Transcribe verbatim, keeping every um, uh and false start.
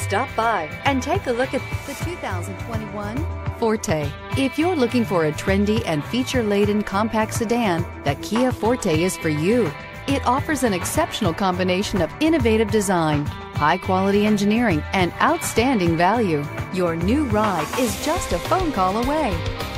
Stop by and take a look at the two thousand twenty-one Forte. If you're looking for a trendy and feature-laden compact sedan, the Kia Forte is for you. It offers an exceptional combination of innovative design, high-quality engineering, and outstanding value. Your new ride is just a phone call away.